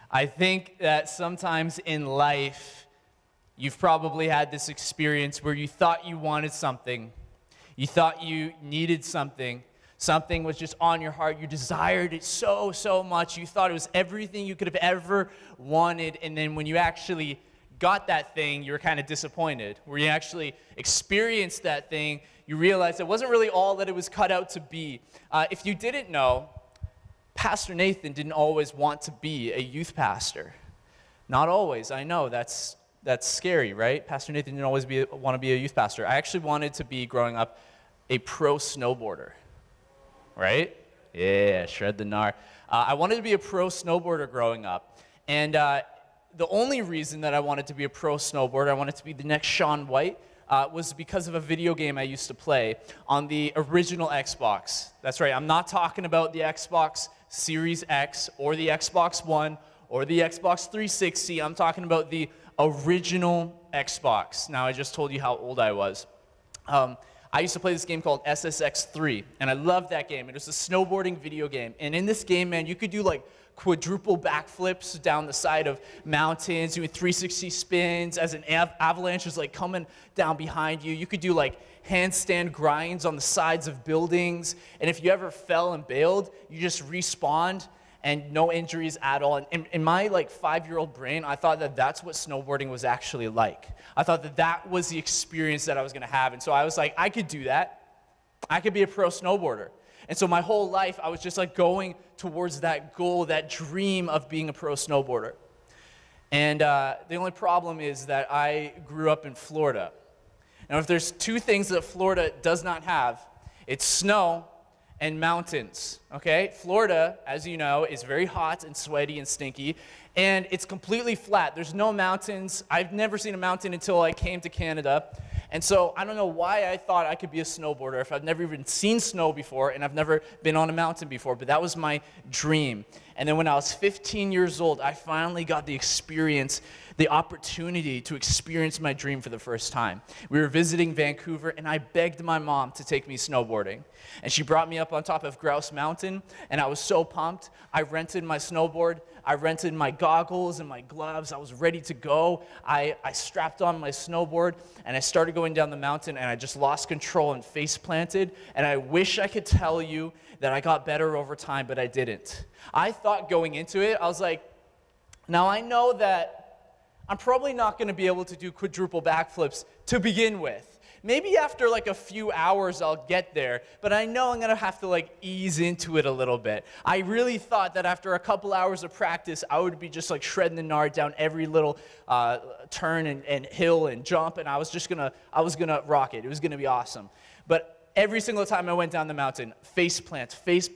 I think that sometimes in life, you've probably had this experience where you thought you wanted something, you thought you needed something, something was just on your heart, you desired it so, so much, you thought it was everything you could have ever wanted, and then when you actually got that thing, you were kind of disappointed. When you actually experienced that thing, you realized it wasn't really all that it was cut out to be. If you didn't know, Pastor Nathan didn't always want to be a youth pastor. Not always. I know that's scary, right? Pastor Nathan didn't always want to be a youth pastor. I actually wanted to be, growing up, a pro snowboarder, right? Yeah, shred the gnar. I wanted to be a pro snowboarder growing up. And the only reason that I wanted to be a pro snowboarder, I wanted to be the next Shaun White, was because of a video game I used to play on the original Xbox. That's right, I'm not talking about the Xbox Series X or the Xbox One or the Xbox 360. I'm talking about the original Xbox. Now, I just told you how old I was. I used to play this game called SSX3, and I loved that game. It was a snowboarding video game. And in this game, man, you could do like quadruple backflips down the side of mountains, doing 360 spins as an avalanche was like coming down behind you. You could do like handstand grinds on the sides of buildings. And if you ever fell and bailed, you just respawned and no injuries at all. And in my like 5-year-old brain, I thought that that's what snowboarding was actually like. I thought that that was the experience that I was gonna have. And so I was like, I could do that. I could be a pro snowboarder. And so my whole life, I was just like going towards that goal, that dream of being a pro snowboarder. And the only problem is that I grew up in Florida. Now, if there's two things that Florida does not have, it's snow and mountains, okay? Florida, as you know, is very hot and sweaty and stinky, and it's completely flat. There's no mountains. I've never seen a mountain until I came to Canada. And so I don't know why I thought I could be a snowboarder if I've never even seen snow before and I've never been on a mountain before, but that was my dream. And then when I was 15 years old, I finally got the experience, the opportunity to experience my dream for the first time. We were visiting Vancouver, and I begged my mom to take me snowboarding. And she brought me up on top of Grouse Mountain, and I was so pumped. I rented my snowboard. I rented my goggles and my gloves. I was ready to go. I strapped on my snowboard, and I started going down the mountain, and I just lost control and face planted. And I wish I could tell you that I got better over time, but I didn't. I thought going into it, I was like, now I know that I'm probably not going to be able to do quadruple backflips to begin with. Maybe after like a few hours I'll get there, but I know I'm going to have to like ease into it a little bit. I really thought that after a couple hours of practice, I would be just like shredding the gnar down every little turn and hill and jump, and I was gonna rock it. It was gonna be awesome. But every single time I went down the mountain, face plant,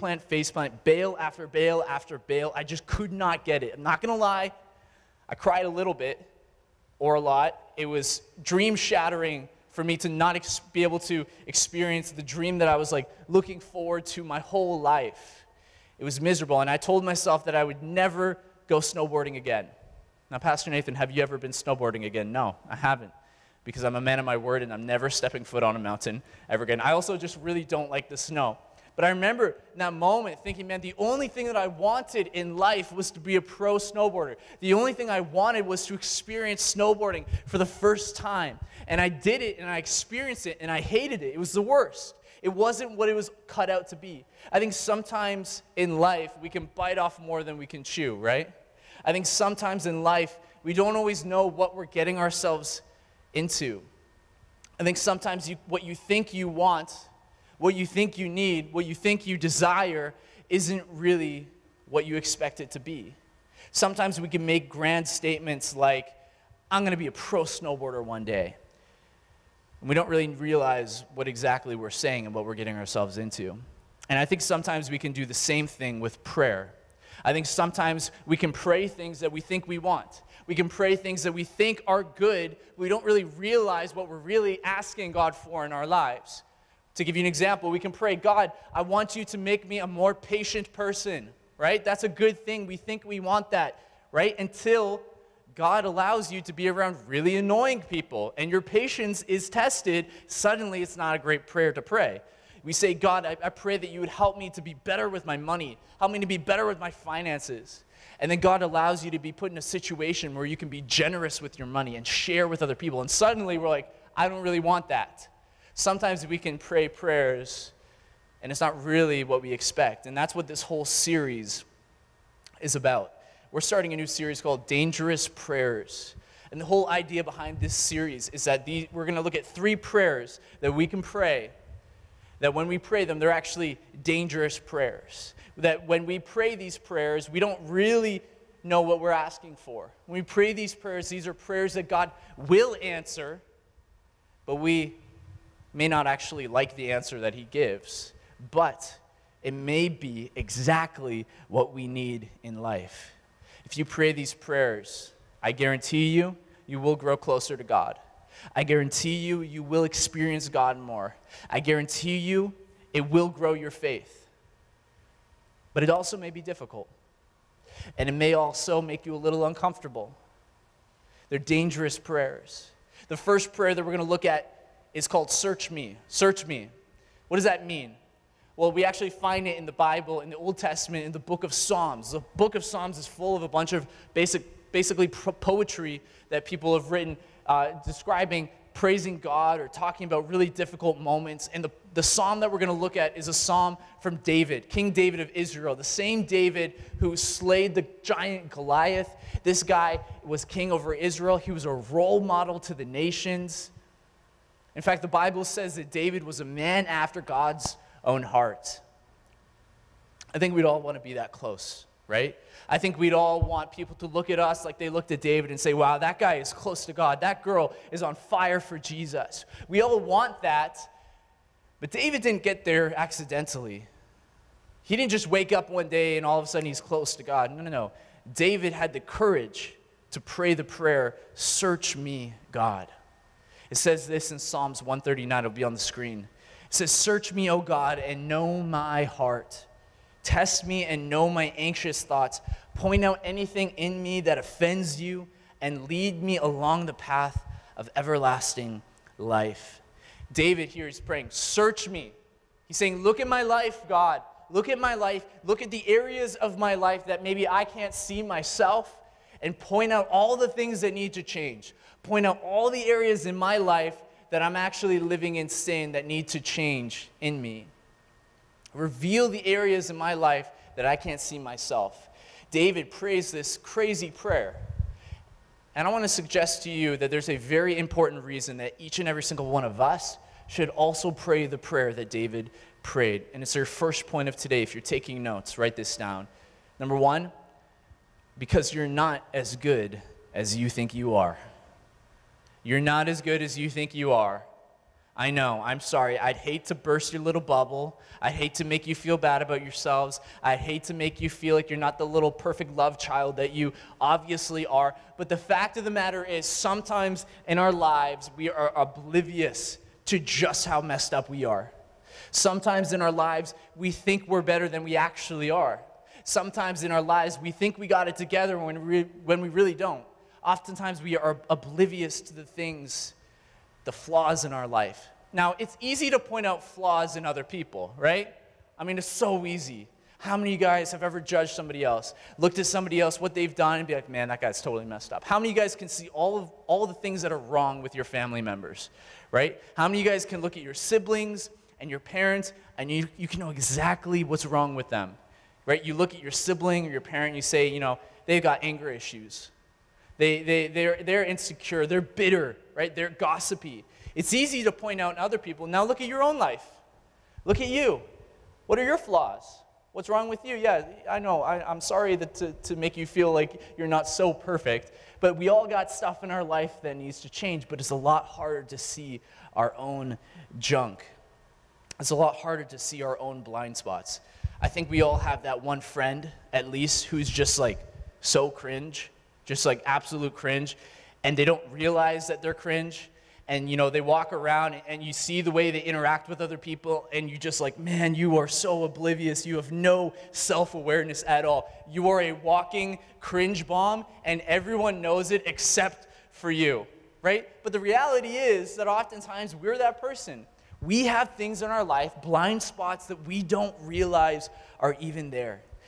bail after bail after bail. I just could not get it. I'm not gonna lie, I cried a little bit, or a lot. It was dream-shattering for me to not be able to experience the dream that I was like looking forward to my whole life. It was miserable, and I told myself that I would never go snowboarding again. Now, Pastor Nathan, have you ever been snowboarding again? No, I haven't, because I'm a man of my word, and I'm never stepping foot on a mountain ever again. I also just really don't like the snow. But I remember in that moment thinking, man, the only thing that I wanted in life was to be a pro snowboarder. The only thing I wanted was to experience snowboarding for the first time. And I did it, and I experienced it, and I hated it. It was the worst. It wasn't what it was cut out to be. I think sometimes in life, we can bite off more than we can chew, right? I think sometimes in life, we don't always know what we're getting ourselves into. I think sometimes what you think you want, what you think you need, what you think you desire, isn't really what you expect it to be. Sometimes we can make grand statements like, I'm going to be a pro snowboarder one day. And we don't really realize what exactly we're saying and what we're getting ourselves into. And I think sometimes we can do the same thing with prayer. I think sometimes we can pray things that we think we want. We can pray things that we think are good. We don't really realize what we're really asking God for in our lives. To give you an example, we can pray, God, I want you to make me a more patient person, right? That's a good thing. We think we want that, right? Until God allows you to be around really annoying people and your patience is tested, suddenly it's not a great prayer to pray. We say, God, I pray that you would help me to be better with my money, help me to be better with my finances. And then God allows you to be put in a situation where you can be generous with your money and share with other people. And suddenly we're like, I don't really want that. Sometimes we can pray prayers and it's not really what we expect. And that's what this whole series is about. We're starting a new series called Dangerous Prayers. And the whole idea behind this series is that we're going to look at 3 prayers that we can pray, that when we pray them, they're actually dangerous prayers. That when we pray these prayers, we don't really know what we're asking for. When we pray these are prayers that God will answer, but we may not actually like the answer that he gives. But it may be exactly what we need in life. If you pray these prayers, I guarantee you, you will grow closer to God. I guarantee you, you will experience God more. I guarantee you, it will grow your faith. But it also may be difficult. And it may also make you a little uncomfortable. They're dangerous prayers. The first prayer that we're going to look at is called Search Me. Search Me. What does that mean? Well, we actually find it in the Bible, in the Old Testament, in the book of Psalms. The book of Psalms is full of a bunch of basically poetry that people have written describing praising God or talking about really difficult moments. And the psalm that we're going to look at is a psalm from David, King David of Israel, the same David who slayed the giant Goliath. This guy was king over Israel. He was a role model to the nations. In fact, the Bible says that David was a man after God's own heart. I think we'd all want to be that close, right? I think we'd all want people to look at us like they looked at David and say, wow, that guy is close to God. That girl is on fire for Jesus. We all want that, but David didn't get there accidentally. He didn't just wake up one day and all of a sudden he's close to God. No. David had the courage to pray the prayer, search me, God. It says this in Psalms 139. It'll be on the screen. It says, search me, O God, and know my heart. Test me and know my anxious thoughts. Point out anything in me that offends you and lead me along the path of everlasting life. David here is praying, search me. He's saying, look at my life, God. Look at my life. Look at the areas of my life that maybe I can't see myself, and point out all the things that need to change. Point out all the areas in my life that I'm actually living in sin that need to change in me. Reveal the areas in my life that I can't see myself. David prays this crazy prayer. And I want to suggest to you that there's a very important reason that each and every single one of us should also pray the prayer that David prayed. And it's our first point of today. If you're taking notes, write this down. Number 1, because you're not as good as you think you are. You're not as good as you think you are. I know, I'm sorry. I'd hate to burst your little bubble. I'd hate to make you feel bad about yourselves. I'd hate to make you feel like you're not the little perfect love child that you obviously are. But the fact of the matter is, sometimes in our lives, we are oblivious to just how messed up we are. Sometimes in our lives, we think we're better than we actually are. Sometimes in our lives, we think we got it together when we really don't. Oftentimes, we are oblivious to the things, the flaws in our life. Now, it's easy to point out flaws in other people, right? I mean, it's so easy. How many of you guys have ever judged somebody else, looked at somebody else, what they've done, and be like, man, that guy's totally messed up? How many of you guys can see all of the things that are wrong with your family members, right? How many of you guys can look at your siblings and your parents, and you can know exactly what's wrong with them, right? You look at your sibling or your parent, you say, they've got anger issues. They're insecure, they're bitter, right? They're gossipy. It's easy to point out in other people. Now look at your own life. Look at you. What are your flaws? What's wrong with you? Yeah, I know. I'm sorry to make you feel like you're not so perfect, but we all got stuff in our life that needs to change, but it's a lot harder to see our own junk. It's a lot harder to see our own blind spots. I think we all have that one friend, at least, who's just like so cringe. Just like absolute cringe, and they don't realize that they're cringe, and they walk around and you see the way they interact with other people, and you just like, man, you are so oblivious. You have no self-awareness at all. You are a walking cringe bomb, and everyone knows it except for you, right? But the reality is that oftentimes we're that person. We have things in our life, blind spots that we don't realize are even there.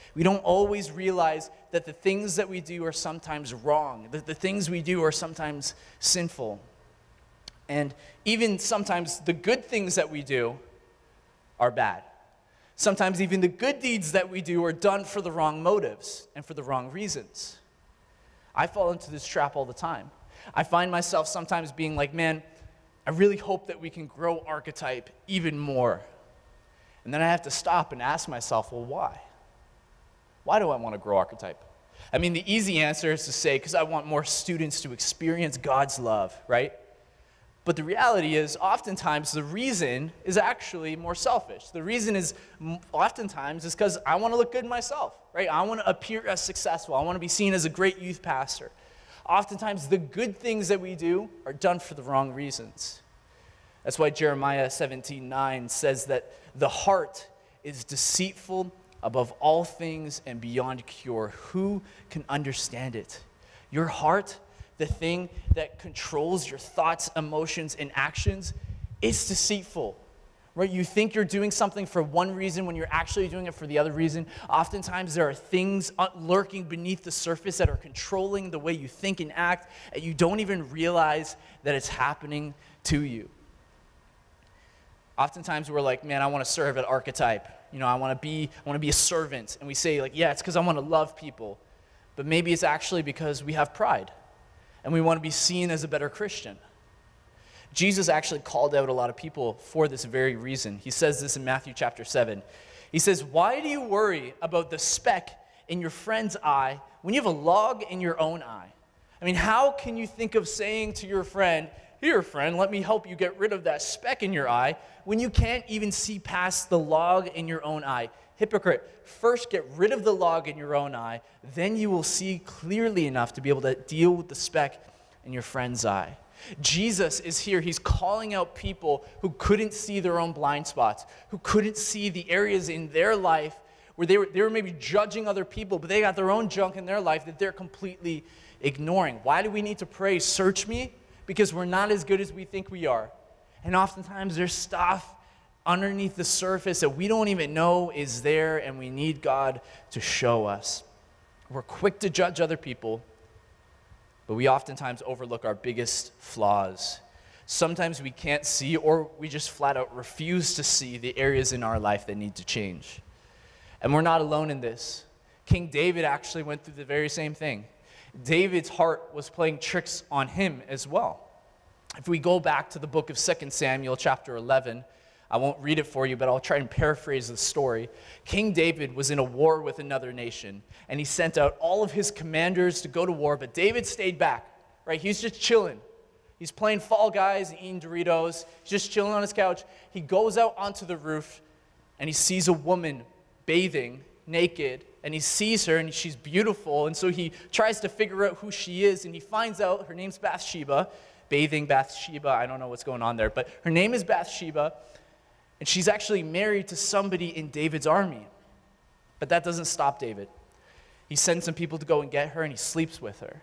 We don't always realize that the things that we do are sometimes wrong, that the things we do are sometimes sinful. And even sometimes the good things that we do are bad. Sometimes even the good deeds that we do are done for the wrong motives and for the wrong reasons. I fall into this trap all the time. I find myself sometimes being like, man, I really hope that we can grow Archetype even more. And then I have to stop and ask myself, well, why? Why do I want to grow Archetype? I mean, the easy answer is to say, because I want more students to experience God's love, right? But the reality is, oftentimes, the reason is actually more selfish. The reason is, oftentimes, is because I want to look good myself, right? I want to appear as successful. I want to be seen as a great youth pastor. Oftentimes, the good things that we do are done for the wrong reasons. That's why Jeremiah 17:9 says that the heart is deceitful above all things and beyond cure. Who can understand it? Your heart, the thing that controls your thoughts, emotions, and actions, it's deceitful. Right? You think you're doing something for one reason when you're actually doing it for the other reason. Oftentimes there are things lurking beneath the surface that are controlling the way you think and act, and you don't even realize that it's happening to you. Oftentimes we're like, man, I want to serve at Archetype. You know, I want to be a servant. And we say, like, yeah, it's because I want to love people. But maybe it's actually because we have pride, and we want to be seen as a better Christian. Jesus actually called out a lot of people for this very reason. He says this in Matthew chapter 7. He says, why do you worry about the speck in your friend's eye when you have a log in your own eye? I mean, how can you think of saying to your friend, here, friend, let me help you get rid of that speck in your eye, when you can't even see past the log in your own eye? Hypocrite, first get rid of the log in your own eye, then you will see clearly enough to be able to deal with the speck in your friend's eye. Jesus is here. He's calling out people who couldn't see their own blind spots, who couldn't see the areas in their life where they were maybe judging other people, but they got their own junk in their life that they're completely ignoring. Why do we need to pray, search me? Because we're not as good as we think we are. And oftentimes there's stuff underneath the surface that we don't even know is there, and we need God to show us. We're quick to judge other people, but we oftentimes overlook our biggest flaws. Sometimes we can't see, or we just flat out refuse to see the areas in our life that need to change. And we're not alone in this. King David actually went through the very same thing. David's heart was playing tricks on him as well. If we go back to the book of 2 Samuel chapter 11, I won't read it for you, but I'll try and paraphrase the story. King David was in a war with another nation, and he sent out all of his commanders to go to war, but David stayed back, right? He's just chilling. He's playing Fall Guys and eating Doritos. He's just chilling on his couch. He goes out onto the roof, and he sees a woman bathing naked, and he sees her, and she's beautiful, and so he tries to figure out who she is, and he finds out her name's Bathsheba, bathing Bathsheba. I don't know what's going on there, but her name is Bathsheba, and she's actually married to somebody in David's army. But that doesn't stop David. He sends some people to go and get her, and he sleeps with her.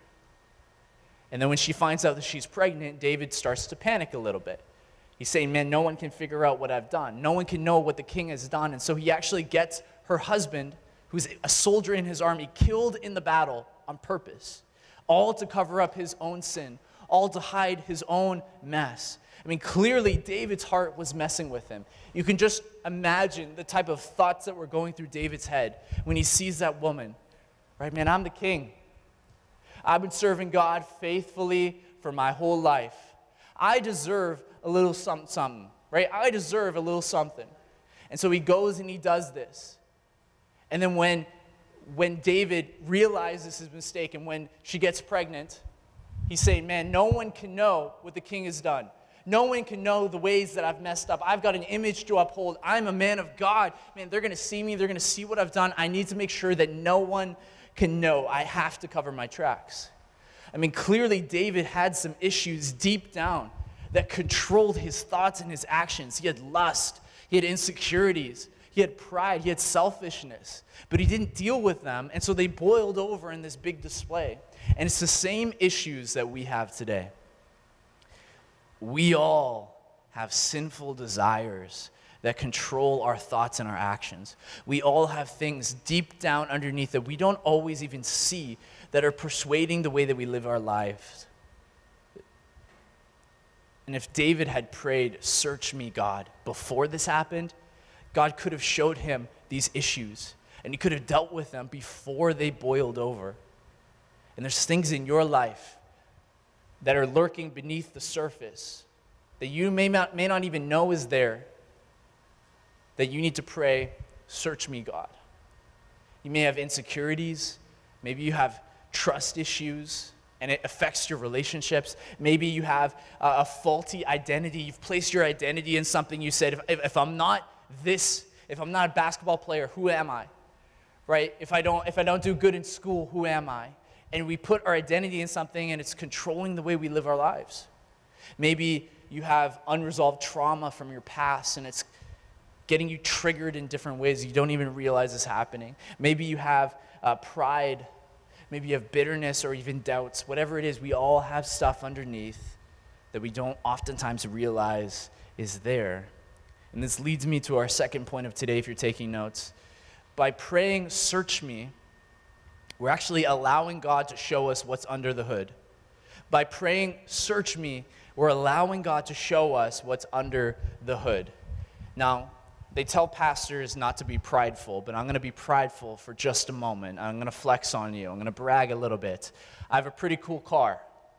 And then when she finds out that she's pregnant, David starts to panic a little bit. He's saying, man, no one can figure out what I've done. No one can know what the king has done. And so he actually gets her husband, who's a soldier in his army, killed in the battle on purpose, all to cover up his own sin, all to hide his own mess. I mean, clearly David's heart was messing with him. You can just imagine the type of thoughts that were going through David's head when he sees that woman. Right, man, I'm the king. I've been serving God faithfully for my whole life. I deserve a little something, something, right? I deserve a little something. And so he goes and he does this. And then when David realizes his mistake and when she gets pregnant, he's saying, man, no one can know what the king has done. No one can know the ways that I've messed up. I've got an image to uphold. I'm a man of God. Man, they're going to see me. They're going to see what I've done. I need to make sure that no one can know. I have to cover my tracks. I mean, clearly David had some issues deep down that controlled his thoughts and his actions. He had lust. He had insecurities. He had pride. He had selfishness. But he didn't deal with them, and so they boiled over in this big display. And it's the same issues that we have today. We all have sinful desires that control our thoughts and our actions. We all have things deep down underneath that we don't always even see that are persuading the way that we live our lives. And if David had prayed, "Search me, God," before this happened, God could have showed him these issues, and he could have dealt with them before they boiled over. And there's things in your life that are lurking beneath the surface that you may not even know is there, that you need to pray, "Search me, God." You may have insecurities. Maybe you have trust issues, and it affects your relationships. Maybe you have a faulty identity. You've placed your identity in something. You said, if I'm not this, if I'm not a basketball player, who am I? Right? If I don't do good in school, who am I? And we put our identity in something, and it's controlling the way we live our lives. Maybe you have unresolved trauma from your past, and it's getting you triggered in different ways. You don't even realize it's happening. Maybe you have pride. Maybe you have bitterness or even doubts. Whatever it is, we all have stuff underneath that we don't oftentimes realize is there. And this leads me to our second point of today, if you're taking notes. By praying, "Search me," we're actually allowing God to show us what's under the hood. By praying, "Search me," we're allowing God to show us what's under the hood. Now, they tell pastors not to be prideful, but I'm going to be prideful for just a moment. I'm going to flex on you. I'm going to brag a little bit. I have a pretty cool car.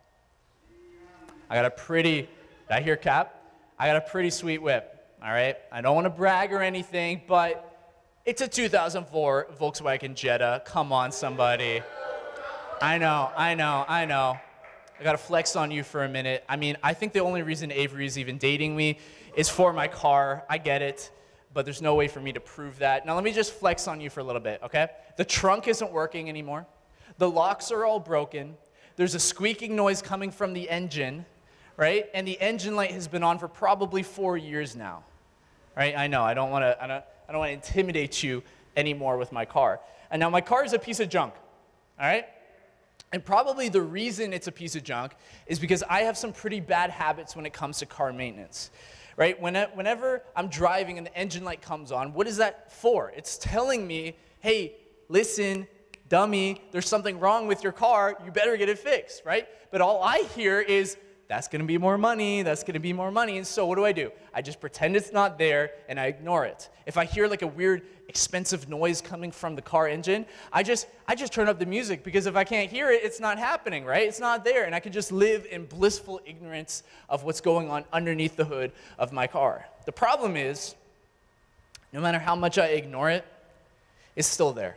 Did I hear Cap? I got a pretty sweet whip, all right? I don't want to brag or anything, but it's a 2004 Volkswagen Jetta. Come on, somebody. I know. I got to flex on you for a minute. I mean, I think the only reason Avery is even dating me is for my car. I get it. But there's no way for me to prove that. Now let me just flex on you for a little bit, okay? The trunk isn't working anymore. The locks are all broken. There's a squeaking noise coming from the engine, right? And the engine light has been on for probably 4 years now, right? I know, I don't want to intimidate you anymore with my car. And now my car is a piece of junk, all right? And probably the reason it's a piece of junk is because I have some pretty bad habits when it comes to car maintenance. Right? Whenever I'm driving and the engine light comes on, what is that for? It's telling me, "Hey, listen, dummy, there's something wrong with your car. You better get it fixed," right? But all I hear is, "That's going to be more money. That's going to be more money." And so what do? I just pretend it's not there, and I ignore it. If I hear like a weird, expensive noise coming from the car engine, I just turn up the music, because if I can't hear it, it's not happening, right? It's not there, and I can just live in blissful ignorance of what's going on underneath the hood of my car. The problem is, no matter how much I ignore it, it's still there.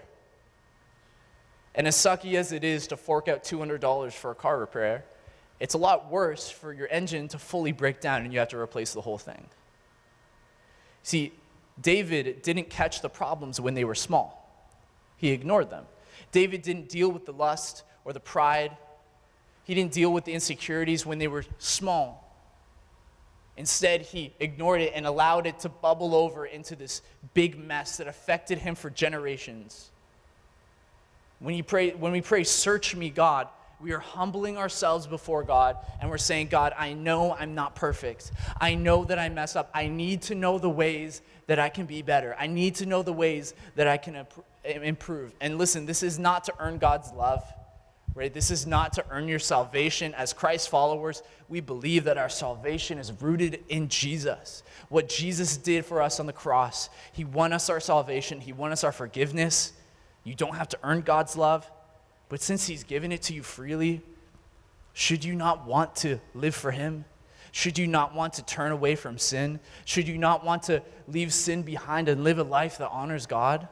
And as sucky as it is to fork out $200 for a car repair, it's a lot worse for your engine to fully break down and you have to replace the whole thing. See, David didn't catch the problems when they were small. He ignored them. David didn't deal with the lust or the pride. He didn't deal with the insecurities when they were small. Instead, he ignored it and allowed it to bubble over into this big mess that affected him for generations. When we pray, "Search me, God," we are humbling ourselves before God, and we're saying, "God, I know I'm not perfect. I know that I mess up. I need to know the ways that I can be better. I need to know the ways that I can improve." And listen, this is not to earn God's love, right? This is not to earn your salvation. As Christ followers, we believe that our salvation is rooted in Jesus. What Jesus did for us on the cross. He won us our salvation. He won us our forgiveness. You don't have to earn God's love. But since he's given it to you freely, should you not want to live for him? Should you not want to turn away from sin? Should you not want to leave sin behind and live a life that honors God?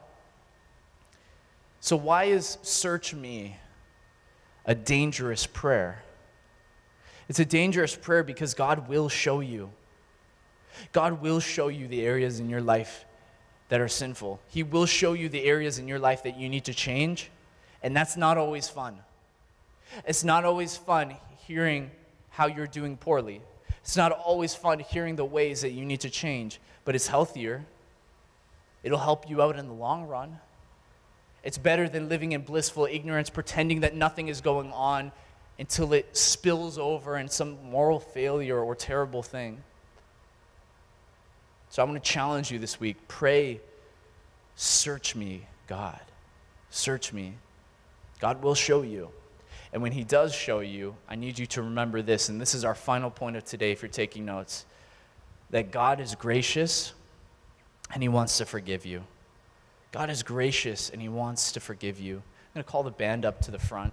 So why is "Search me" a dangerous prayer? It's a dangerous prayer because God will show you. God will show you the areas in your life that are sinful. He will show you the areas in your life that you need to change, and that's not always fun. It's not always fun hearing how you're doing poorly. It's not always fun hearing the ways that you need to change, but it's healthier. It'll help you out in the long run. It's better than living in blissful ignorance, pretending that nothing is going on until it spills over in some moral failure or terrible thing. So I want to challenge you this week. Pray, search me, God. Search me. God will show you. And when he does show you, I need you to remember this, and this is our final point of today if you're taking notes, that God is gracious and he wants to forgive you. God is gracious and he wants to forgive you. I'm going to call the band up to the front.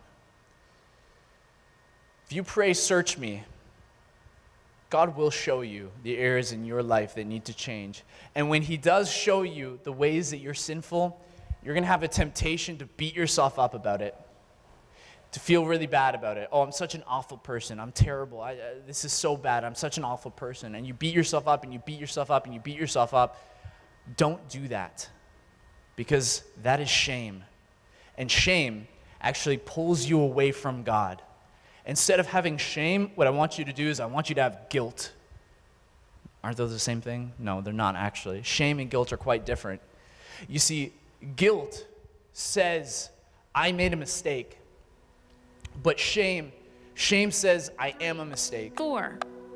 If you pray, search me, God will show you the areas in your life that need to change. And when he does show you the ways that you're sinful, you're going to have a temptation to beat yourself up about it, to feel really bad about it. Oh, I'm such an awful person. I'm terrible. This is so bad. I'm such an awful person. And you beat yourself up and you beat yourself up and you beat yourself up. Don't do that, because that is shame. And shame actually pulls you away from God. Instead of having shame, what I want you to do is I want you to have guilt. Aren't those the same thing? No, they're not actually. Shame and guilt are quite different. You see, guilt says, I made a mistake. But shame says, I am a mistake. 4.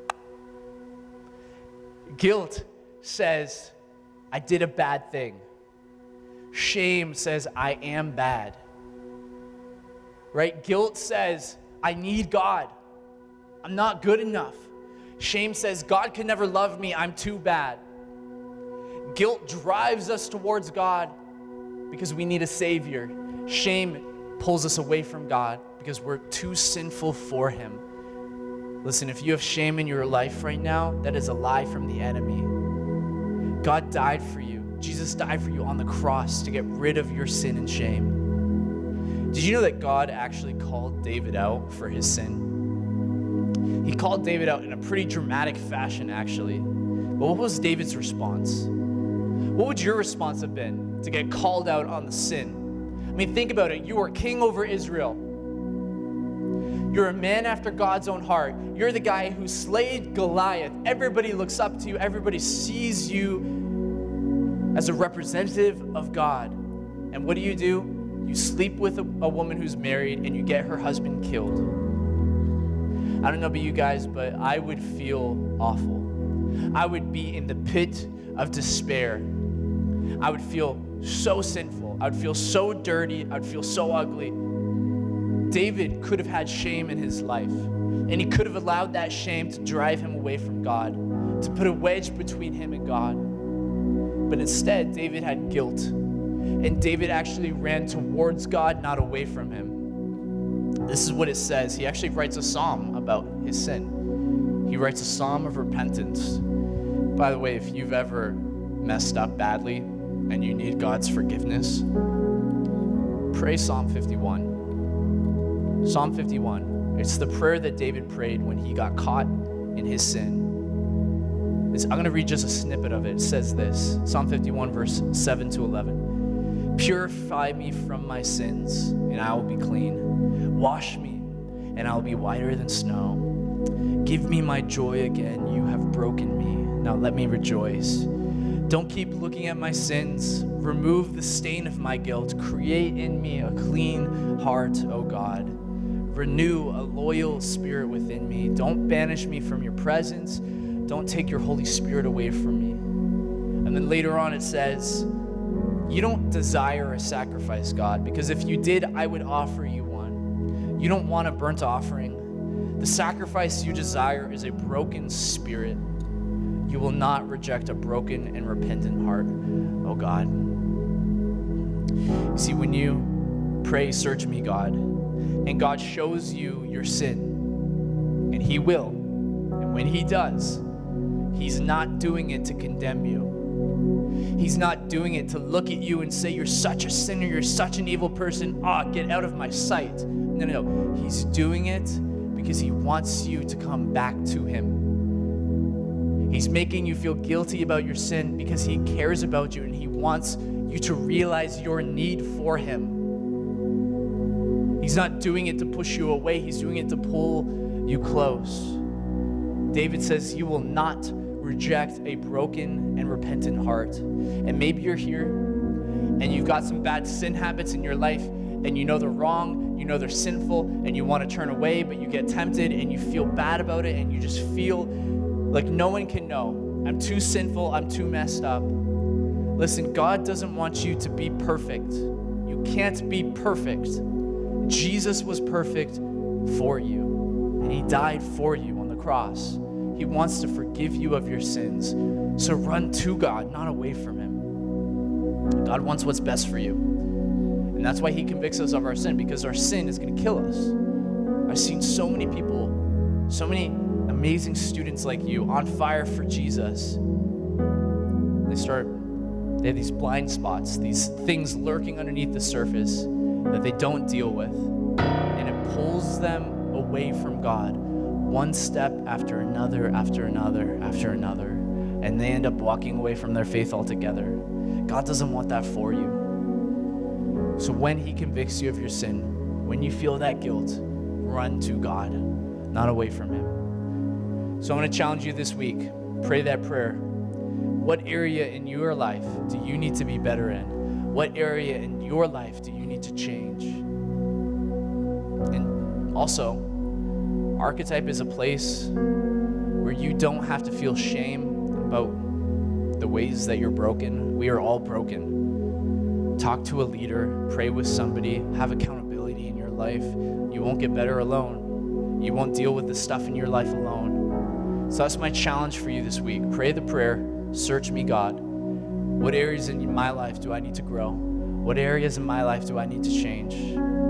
Guilt says, I did a bad thing. Shame says, I am bad. Right? Guilt says, I need God. I'm not good enough. Shame says, God can never love me. I'm too bad. Guilt drives us towards God because we need a Savior. Shame pulls us away from God because we're too sinful for him. Listen, if you have shame in your life right now, that is a lie from the enemy. God died for you. Jesus died for you on the cross to get rid of your sin and shame. Did you know that God actually called David out for his sin? He called David out in a pretty dramatic fashion, actually. But what was David's response? What would your response have been to get called out on the sin? I mean, think about it. You are king over Israel. You're a man after God's own heart. You're the guy who slayed Goliath. Everybody looks up to you. Everybody sees you as a representative of God. And what do? You sleep with a woman who's married and you get her husband killed. I don't know about you guys, but I would feel awful. I would be in the pit of despair. I would feel so sinful. I would feel so dirty. I would feel so ugly. David could have had shame in his life, and he could have allowed that shame to drive him away from God, to put a wedge between him and God. But instead, David had guilt, and David actually ran towards God, not away from him. This is what it says. He actually writes a psalm about his sin. He writes a psalm of repentance. By the way, if you've ever messed up badly and you need God's forgiveness, pray Psalm 51. Psalm 51. It's the prayer that David prayed when he got caught in his sin. I'm going to read just a snippet of it. It says this, Psalm 51, verse 7 to 11. Purify me from my sins, and I will be clean. Wash me, and I will be whiter than snow. Give me my joy again. You have broken me. Now let me rejoice. Don't keep looking at my sins. Remove the stain of my guilt. Create in me a clean heart, O God. Renew a loyal spirit within me. Don't banish me from your presence. Don't take your Holy Spirit away from me. And then later on it says, you don't desire a sacrifice, God, because if you did, I would offer you one. You don't want a burnt offering. The sacrifice you desire is a broken spirit. You will not reject a broken and repentant heart, oh God. You see, when you pray, search me, God, and God shows you your sin, and he will, and when he does, he's not doing it to condemn you. He's not doing it to look at you and say, you're such a sinner, you're such an evil person, get out of my sight. No. He's doing it because he wants you to come back to him. He's making you feel guilty about your sin because he cares about you and he wants you to realize your need for him. He's not doing it to push you away. He's doing it to pull you close. David says, you will not reject a broken and repentant heart. And maybe you're here and you've got some bad sin habits in your life and you know they're wrong, you know they're sinful, and you want to turn away, but you get tempted and you feel bad about it and you just feel like no one can know. I'm too sinful, I'm too messed up. Listen, God doesn't want you to be perfect. You can't be perfect. Jesus was perfect for you, and he died for you on the cross. He wants to forgive you of your sins. So run to God, not away from him. God wants what's best for you. And that's why he convicts us of our sin, because our sin is going to kill us. I've seen so many people, so many amazing students like you on fire for Jesus. They have these blind spots, these things lurking underneath the surface that they don't deal with. And it pulls them away from God, one step after another, after another, after another. And they end up walking away from their faith altogether. God doesn't want that for you. So when he convicts you of your sin, when you feel that guilt, run to God, not away from him. So I want to challenge you this week. Pray that prayer. What area in your life do you need to be better in? What area in your life do you need to change? And also, Archetype is a place where you don't have to feel shame about the ways that you're broken. We are all broken. Talk to a leader, pray with somebody, have accountability in your life. You won't get better alone. You won't deal with the stuff in your life alone. So that's my challenge for you this week. Pray the prayer. Search me, God. What areas in my life do I need to grow? What areas in my life do I need to change?